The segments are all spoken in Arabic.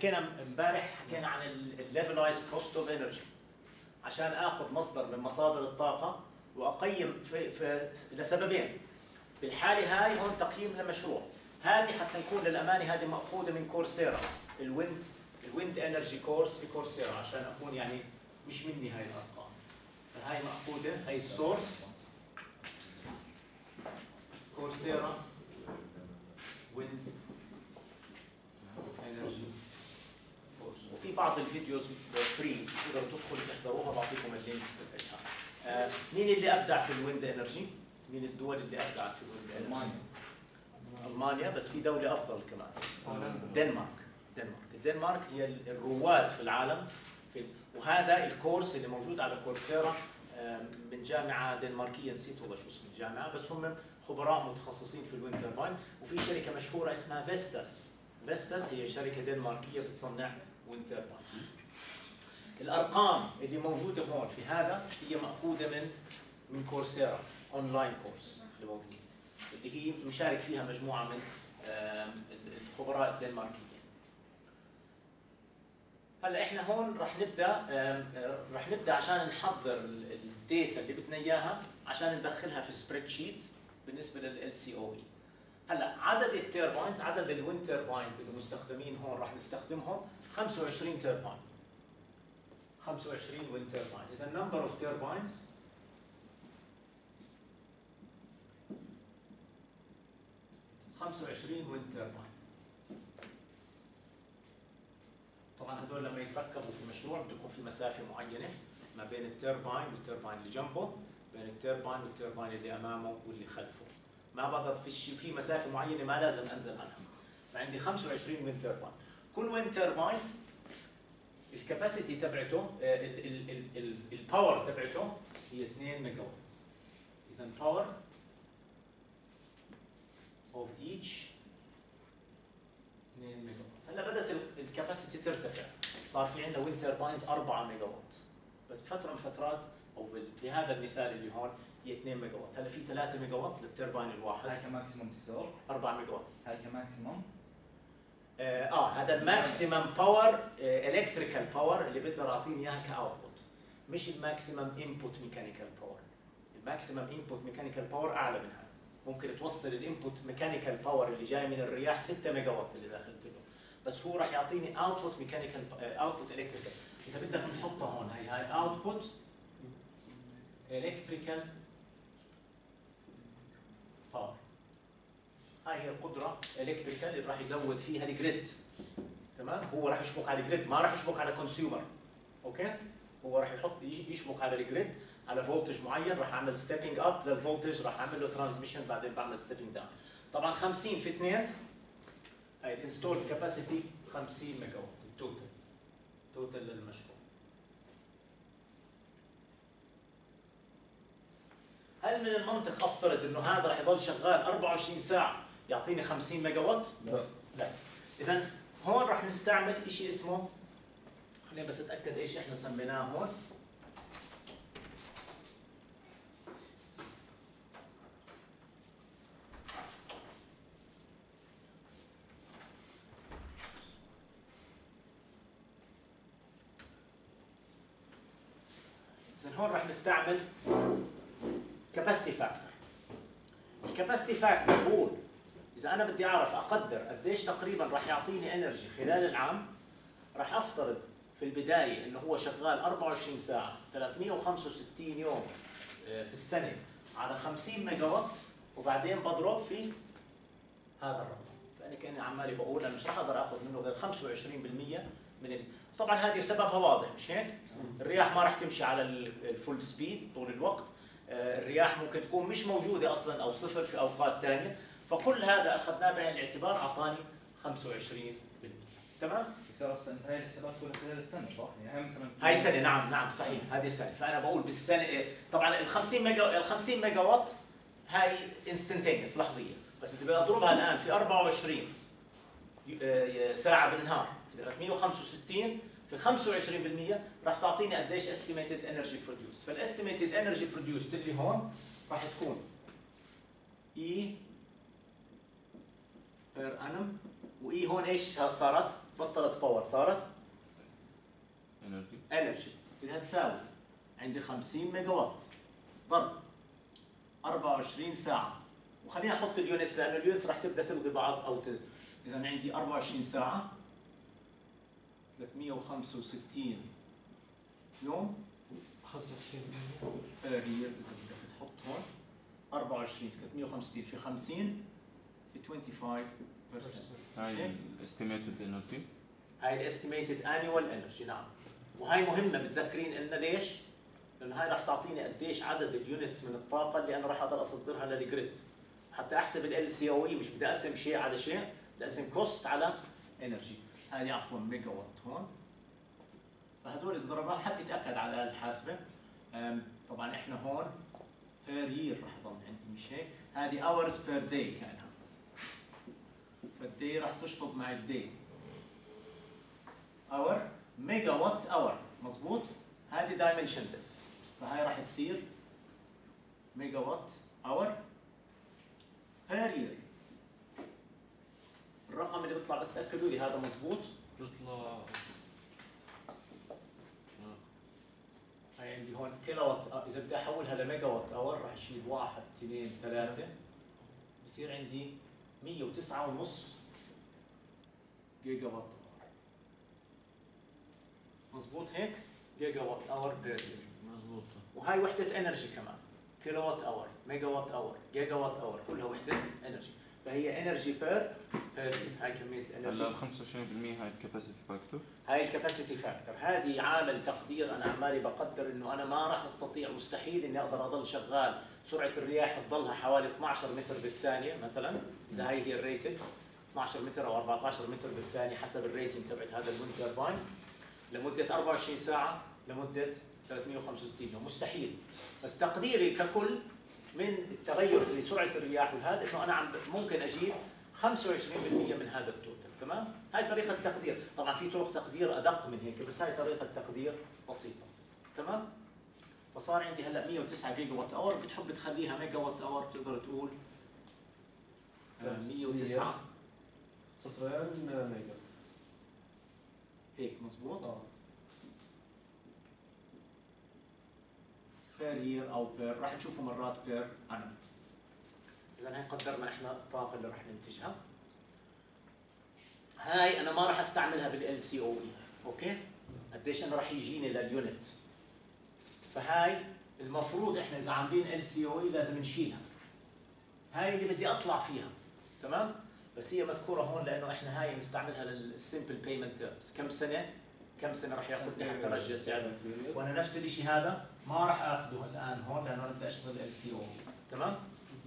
حكينا امبارح عن الليفلايز كوست اوف انرجي، عشان اخذ مصدر من مصادر الطاقه واقيم في لسببين. بالحاله هاي هون تقييم لمشروع، هذه حتى نكون للامانه هذه ماخوذه من كورسيرا، الويند انرجي كورس في كورسيرا، عشان اكون يعني مش مني هاي الارقام، فهاي ماخوذه، هاي السورس كورسيرا ويند انرجي كورس. وفي بعض الفيديوز فري تقدروا تدخلوا تحضروها، بعطيكم اللينكس تبعها. مين اللي ابدع في الويند انرجي؟ مين الدول اللي ابدعت في الويند انرجي؟ المانيا، بس في دوله افضل كمان، الدنمارك هي الرواد في العالم وهذا الكورس اللي موجود على كورسيرا من جامعه دنماركيه، نسيت والله شو اسم الجامعه، بس هم خبراء متخصصين في الويند ترباين. وفي شركه مشهوره اسمها فيستاس هي شركه دنماركيه بتصنع ويند ترباين. الارقام اللي موجوده هون في هذا هي ماخوذه من كورسيرا اونلاين كورس اللي موجود، اللي هي مشارك فيها مجموعه من الخبراء الدنماركيين. هلا احنا هون رح نبدا عشان نحضر الداتا اللي بدنا اياها عشان ندخلها في سبريد شيت بالنسبه لل سي او اي. هلا عدد التيرباينز، عدد الويند تيرباينز اللي مستخدمين هون رح نستخدمهم 25 تيرباين، 25 ويند تيرباين. اذا نمبر اوف تيرباينز 25 ويند تيرباين. طبعا هدول لما يتركبوا في مشروع بده يكون في مسافه معينه ما بين التيرباين والتيرباين اللي جنبه، بين التيرباين والتيرباين اللي امامه واللي خلفه. ما بقدر في مسافه معينه ما لازم انزل عنها. فعندي 25 ويند تيرباين. كل ويند تيرباين الكباسيتي تبعته الباور تبعته هي 2 ميجا وات. اذا باور of each 2 ميجا وات. هلا بدات الكباسيتي ترتفع، صار في عندنا ويند تيرباينز 4 ميجا وات، بس بفتره من الفترات او في هذا المثال اللي هون هي 2 ميجا وات. هلا في 3 ميجا وات للترباين الواحد. هاي كماكسيموم دكتور؟ 4 ميجا وات. هاي كماكسيموم؟ هذا الماكسيمم باور الكتريكال باور اللي بقدر اعطيني اياها كاوتبوت، مش الماكسيمم انبوت ميكانيكال باور. الماكسيمم انبوت ميكانيكال باور اعلى من هذا، ممكن توصل الانبوت ميكانيكال باور اللي جاي من الرياح 6 ميجا وات اللي داخلت له، بس هو راح يعطيني اوتبوت ميكانيكال اوتبوت الكتريكال. اذا بدك نحطها هون هاي اوتبوت الكتريكال باور. هاي هي القدره الكتريكال اللي راح يزود فيها الجريد. تمام؟ هو راح يشبك على الجريد، ما راح يشبك على كونسيومر. اوكي؟ هو راح يشبك على الجريد على فولتج معين، راح اعمل ستيبنج اب للفولتج، راح اعمل له ترانسميشن، بعدين بعمل ستيبنج داون. طبعا 50 في 2 هاي الانستول كاباسيتي 50 ميجا وات توتال للمشروع. هل من المنطق افترض انه هذا راح يضل شغال 24 ساعه يعطيني 50 ميجا وات؟ لا. اذا هون راح نستعمل شيء اسمه، خلينا بس اتاكد ايش احنا سميناه هون. هون راح نستعمل كاباسيتي فاكتور. الكاباسيتي فاكتور بقول اذا انا بدي اعرف اقدر قديش تقريبا راح يعطيني انرجي خلال العام، راح افترض في البدايه انه هو شغال 24 ساعه 365 يوم في السنه على 50 ميجا وات، وبعدين بضرب في هذا الرقم. فانا كاني عمالي بقول انا مش راح اقدر اخذ منه غير 25% من طبعا هذه سببها واضح مش هيك؟ الرياح ما راح تمشي على الفول سبيد طول الوقت، الرياح ممكن تكون مش موجوده اصلا او صفر في اوقات ثانيه، فكل هذا اخذناه بعين الاعتبار اعطاني 25%. تمام؟ دكتور هسه انت هاي الحسابات كلها خلال السنه صح؟ يعني هاي مثلا هاي سنه. نعم صحيح، هذه السنه. فانا بقول بالسنه طبعا ال 50 ميجا وات هاي انستنتينيوس لحظيه، بس اذا بدي اضربها الان في 24 ساعه بالنهار في 365 في 25% راح تعطيني قديش estimated energy produced. فالاستيميتد energy produced اللي هون راح تكون E per annum واي هون ايش صارت؟ بطلت باور، صارت انرجي. بدها تساوي عندي 50 ميجا وات ضرب 24 ساعة، وخلينا احط اليونتس لانه اليونتس راح تبدا تلغي بعض او اذا عندي 24 ساعة 365 يوم 25 اذا بدك تحط هون 24 في 365 في 50 في 25%. هاي الاستيميتد انرجي. هاي الاستيميتد انيوال انرجي. نعم، وهي مهمه بتذكرين لنا ليش؟ لانه هاي راح تعطيني قديش عدد اليونتس من الطاقه اللي انا راح اقدر اصدرها للجريد. حتى احسب ال سي او اي مش بدي اقسم شيء على شيء، بدي اقسم كوست على انرجي. هذه عفوا ميجا وات هون. فهدول اذا ضربناهم حتى يتاكد على الاله الحاسبه. طبعا احنا هون بير يير راح يضل عندي مش هيك؟ هذه اورز بير داي كانها. فالداي راح تشطب مع الداي. اور ميجا وات اور، مضبوط؟ هذه دايمنشن بس، فهاي راح تصير ميجا وات اور بير يير. الرقم اللي بيطلع بس تاكدوا لي هذا مضبوط. بيطلع هاي عندي هون كيلو وات، اذا بدي احولها لميجا وات اور راح اشيل 1 2 3 بصير عندي 109.5 جيجا وات اور. مضبوط هيك؟ جيجا وات اور بير يير. مضبوط. وهاي وحدة انرجي كمان، كيلو وات اور، ميجا وات اور، جيجا وات اور، كلها وحدة انرجي، فهي انرجي بير هاي كمية الانرجي. هلا ال 25% هاي الكاباسيتي فاكتور. هاي الكاباسيتي فاكتور، هذه عامل تقدير انا عمالي بقدر انه انا ما راح استطيع، مستحيل اني اقدر اضل شغال، سرعة الرياح تضلها حوالي 12 متر بالثانية مثلا، اذا هاي هي الريتد 12 متر او 14 متر بالثانية حسب الريتنج تبعت هذا الويند ترباين لمدة 24 ساعة لمدة 365 يوم، مستحيل. بس تقديري ككل من التغير في سرعة الرياح وهذا انه انا ممكن اجيب 25% من هذا التوتال، تمام؟ هاي طريقة تقدير، طبعا في طرق تقدير ادق من هيك بس هاي طريقة تقدير بسيطة، تمام؟ فصار عندي هلا 109 جيجا وات اور، بتحب تخليها ميجا وات اور بتقدر تقول 109 صفرين ميجا هيك مضبوط؟ بير يير او بير، راح تشوفوا مرات بير انم. اذا هي قدرنا احنا الطاقه اللي راح ننتجها. هاي انا ما راح استعملها بالال سي او اي، اوكي؟ قديش انا راح يجيني لليونت. فهاي المفروض احنا اذا عاملين ال سي او اي لازم نشيلها. هاي اللي بدي اطلع فيها، تمام؟ بس هي مذكوره هون لانه احنا هاي نستعملها للسمبل بيمنت تيرمز، كم سنه راح ياخذني حتى ارجع سعر، وانا نفس الشيء هذا ما راح اخذه الان هون لانه بدي اشتغل ال سي او، تمام؟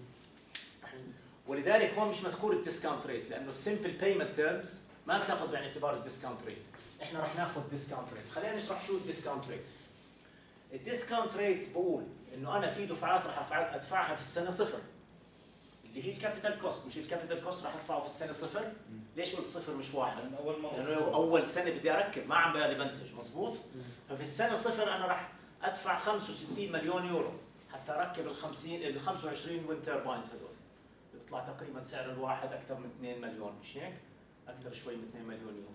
ولذلك هون مش مذكور الديسكاونت ريت لانه السمبل بيمنت تيرمز ما بتاخذ بعين الاعتبار الديسكاونت ريت، احنا راح ناخذ ديسكاونت ريت. خلينا نشرح شو الديسكاونت ريت. الديسكاونت ريت بقول انه انا في دفعات راح ادفعها في السنه صفر اللي هي الكابيتال كوست، مش الكابيتال كوست راح ادفعه في السنه صفر. ليش قلت صفر مش واحد؟ لانه اول سنه بدي اركب ما عم بالي بنتج، مضبوط؟ ففي السنه صفر انا راح ادفع 65 مليون يورو حتى اركب ال 25 ويند ترباينز هذول، بيطلع تقريبا سعر الواحد اكثر من 2 مليون، مش هيك؟ اكثر شوي من 2 مليون يورو.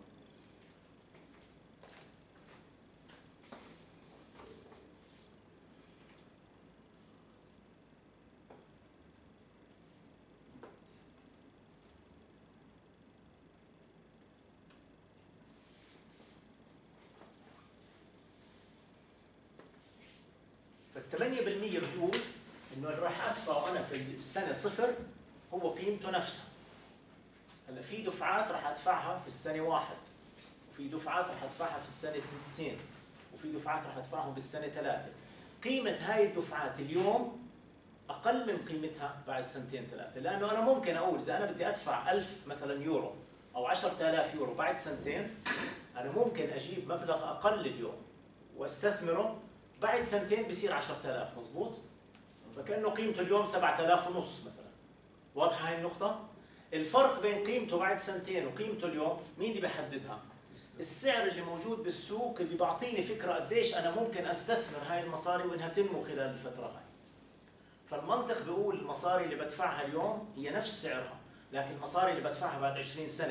فال 8% بتقول انه اللي راح ادفعه انا في السنه صفر هو قيمته نفسها. هلا في دفعات راح ادفعها في السنه واحد، وفي دفعات راح ادفعها في السنه اثنين، وفي دفعات راح ادفعهم بالسنه ثلاثه. قيمه هاي الدفعات اليوم اقل من قيمتها بعد سنتين ثلاثه، لانه انا ممكن اقول اذا انا بدي ادفع 1000 مثلا يورو او 10000 يورو بعد سنتين، انا ممكن اجيب مبلغ اقل اليوم واستثمره بعد سنتين بصير 10000، مضبوط؟ فكأنه قيمته اليوم 7000 ونص مثلا. واضحة هاي النقطة؟ الفرق بين قيمته بعد سنتين وقيمته اليوم مين اللي بيحددها؟ السعر اللي موجود بالسوق اللي بعطيني فكرة قديش أنا ممكن أستثمر هاي المصاري وإنها تنمو خلال الفترة هاي. فالمنطق بيقول المصاري اللي بدفعها اليوم هي نفس سعرها، لكن المصاري اللي بدفعها بعد 20 سنة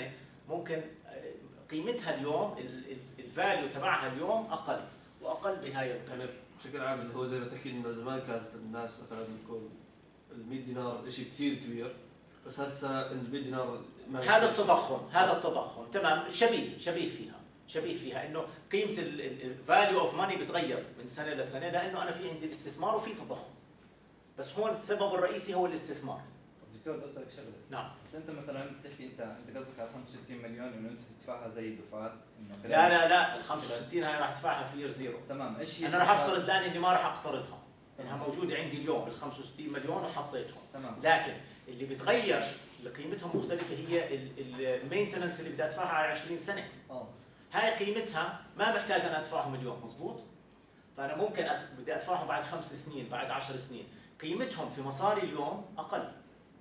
ممكن قيمتها اليوم الفاليو تبعها اليوم اقل واقل بهاي القيمه. يعني بشكل عام اللي هو زي ما تحكي انه زمان كانت الناس مثلا بتكون ال 100 دينار شيء كثير كبير، بس هسه ال 100 دينار هذا التضخم، هذا التضخم تمام، شبيه فيها انه قيمه الفاليو اوف ماني بتغير من سنه لسنه لانه انا في عندي الاستثمار وفي تضخم. بس هون السبب الرئيسي هو الاستثمار. دكتور بدي اسالك شغله. نعم. بس انت مثلا بتحكي انت قصدك على 65 مليون انه انت تدفعها زي دفعات انه لا ال 65 هاي راح ادفعها في يير زيرو. تمام. ايش هي؟ انا راح افترض الان اني ما راح اقترضها، انها موجوده عندي اليوم ال 65 مليون وحطيتهم. تمام. لكن اللي بتغير اللي قيمتهم مختلفه هي المينتننس اللي بدي ادفعها على 20 سنه. هاي قيمتها ما بحتاج انا ادفعهم اليوم، مضبوط؟ فانا ممكن بدي ادفعهم بعد 5 سنين، بعد 10 سنين، قيمتهم في مصاري اليوم اقل.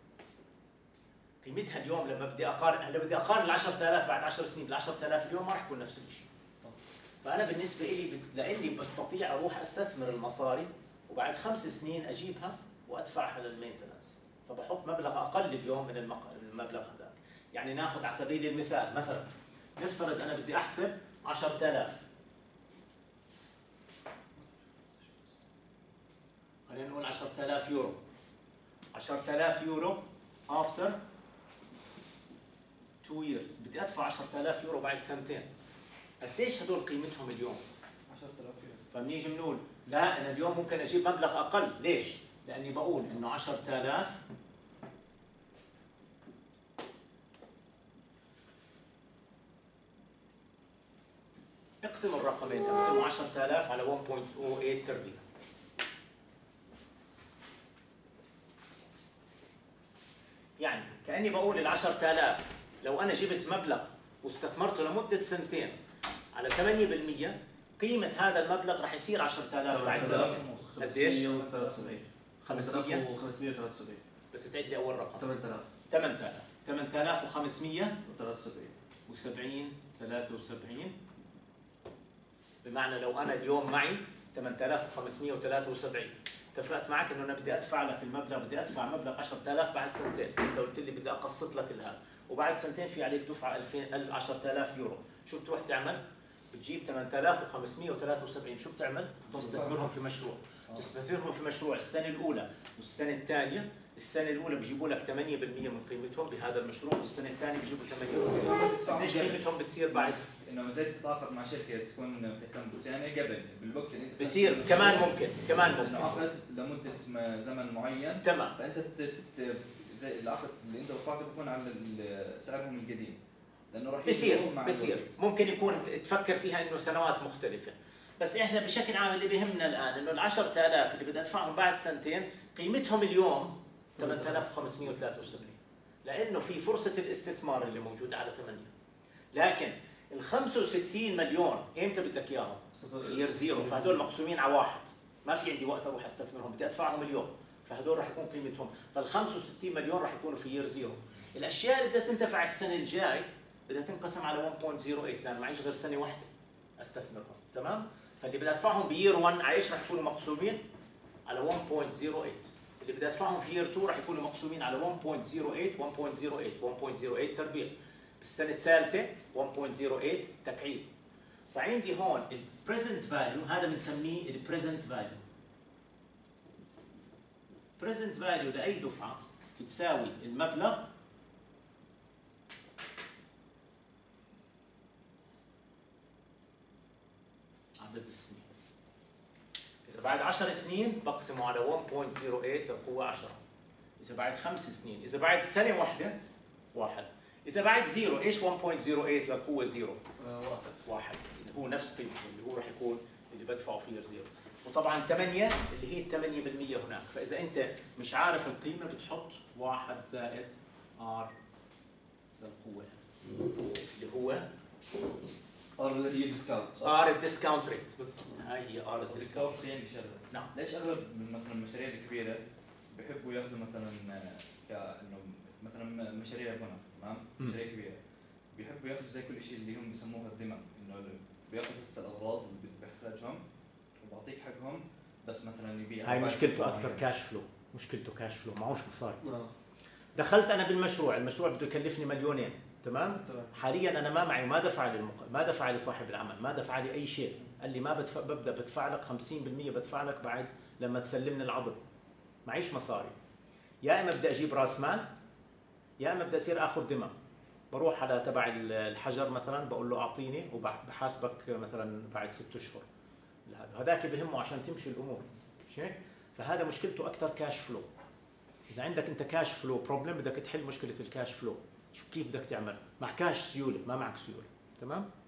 قيمتها اليوم لما بدي اقارن ال 10000 بعد 10 سنين بال 10000 اليوم ما راح يكون نفس الشيء. فانا بالنسبه لي لاني بستطيع اروح استثمر المصاري وبعد 5 سنين اجيبها وادفعها للمينتننس، فبحط مبلغ اقل اليوم من المبلغ هذاك. يعني ناخذ على سبيل المثال مثلا نفترض انا بدي احسب 10000، خلينا نقول 10000 يورو. 10000 يورو after 2 years بدي ادفع 10000 يورو بعد سنتين. قديش هدول قيمتهم اليوم؟ 10000 يورو. فبنيجي بنقول لا انا اليوم ممكن اجيب مبلغ اقل، ليش؟ لاني بقول انه 10000 اقسم الرقمين، اقسموا 10000 على 1.08 تربيع. يعني كأني بقول ال 10000 لو أنا جبت مبلغ واستثمرته لمدة سنتين على 8%، قيمة هذا المبلغ راح يصير 10000 بعد سنتين. قديش؟ 573. بس تعيد لي أول رقم. 8000. 8573. بمعنى لو أنا اليوم معي 8573، اتفقت معك انه انا بدي ادفع لك المبلغ، بدي ادفع مبلغ 10000 بعد سنتين، انت قلت لي بدي اقسط لك الهذا، وبعد سنتين في عليك دفعه 10000 يورو، شو بتروح تعمل؟ بتجيب 8573، شو بتعمل؟ تستثمرهم في مشروع، تستثمرهم في مشروع السنه الاولى والسنه الثانيه، السنه الاولى بيجيبوا لك 8% من قيمتهم بهذا المشروع، والسنه الثانيه بيجيبوا 8%. ليش قيمتهم بتصير بعد؟ انه زي تتعاقد مع شركه تكون بتهتم بالصيانه قبل بالوقت اللي انت بصير كمان ممكن انه عقد لمده زمن معين. تمام. فانت زي العقد اللي انت وقعته بيكون على سعرهم القديم، لانه راح بصير ممكن يكون تفكر فيها انه سنوات مختلفه، بس احنا بشكل عام اللي بيهمنا الان انه ال 10000 اللي بدي ادفعهم بعد سنتين قيمتهم اليوم 8573، لانه في فرصه الاستثمار اللي موجوده على 8. لكن ال 65 مليون امتى بدك اياهم؟ في يير زيرو، فهدول مقسومين على واحد، ما في عندي وقت اروح استثمرهم، بدي ادفعهم اليوم، فهدول راح يكون قيمتهم، فال 65 مليون راح يكونوا في يير زيرو. الاشياء اللي بدها تنتفع السنه الجاي بدها تنقسم على 1.08، لان معيش غير سنه واحده استثمرهم، تمام؟ فاللي بدي ادفعهم بيير 1 على ايش راح يكونوا مقسومين؟ على 1.08. اللي بدي ادفعهم في يير 2 راح يكونوا مقسومين على 1.08 تربيع. بالسنه الثالثه 1.08 تكعيب. فعندي هون البريزنت فاليو، هذا بنسميه البريزنت فاليو. بريزنت فاليو لاي دفعه بتساوي المبلغ عدد السنين. إذا بعد 10 سنين بقسمه على 1.08 للقوة 10. إذا بعد 5 سنين، إذا بعد سنة واحدة 1. إذا بعد زيرو، إيش 1.08 للقوة 0؟ 1. اللي هو نفس قيمته، اللي هو راح يكون اللي بدفعه في يير 0. وطبعا 8 اللي هي 8% هناك، فإذا أنت مش عارف القيمة بتحط 1 زائد R للقوة اللي هو ار اللي هي ديسكاونت. ار الديسكاونت ريت، بس هاي هي ار الديسكاونت. يعني شغله. نعم. ليش اغلب من مثلا المشاريع الكبيره بيحبوا ياخذوا مثلا كانه مثلا مشاريع بناء، تمام؟ مشاريع كبيره بيحبوا ياخذوا زي كل شيء اللي هم بسموها الذمم، انه بياخذ هسه الاغراض اللي بيحتاجهم وبعطيك حقهم، بس مثلا يبيع. هاي مشكلته اكثر كاش فلو، مشكلته كاش فلو، معوش مصاري. دخلت انا بالمشروع، المشروع بده يكلفني 2,000,000، تمام؟ حاليا انا ما دفع لي ما دفع لي صاحب العمل، ما دفع لي اي شيء، قال لي ما ببدا بدفع لك 50% بدفع لك بعد لما تسلمني العضو. معيش مصاري، يا اما بدي اجيب راس مال يا اما بدي اصير اخذ ذمم. بروح على تبع الحجر مثلا بقول له اعطيني وبحاسبك مثلا بعد 6 اشهر. هذاك بهمه عشان تمشي الامور، مش هيك؟ فهذا مشكلته اكثر كاش فلو. اذا عندك انت كاش فلو بروبلم بدك تحل مشكله الكاش فلو، كيف بدك تعمل؟ مع كاش سيوله، ما معك سيوله، تمام؟